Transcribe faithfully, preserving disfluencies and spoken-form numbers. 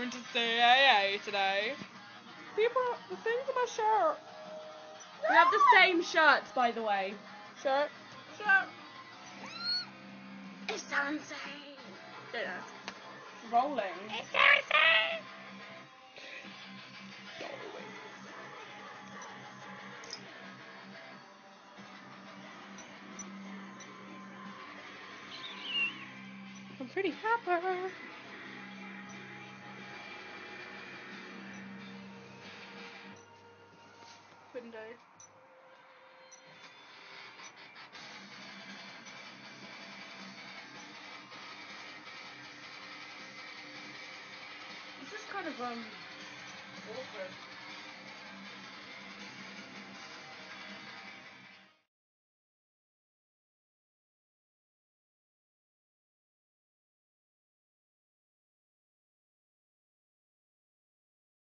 going to C A A today. People, the things in my shirt. We have the same shirts, by the way. Shirt. Shirt. It's so insane. Yeah. Rolling. It's so insane. I'm pretty happy. Window. This is kind of um awkward.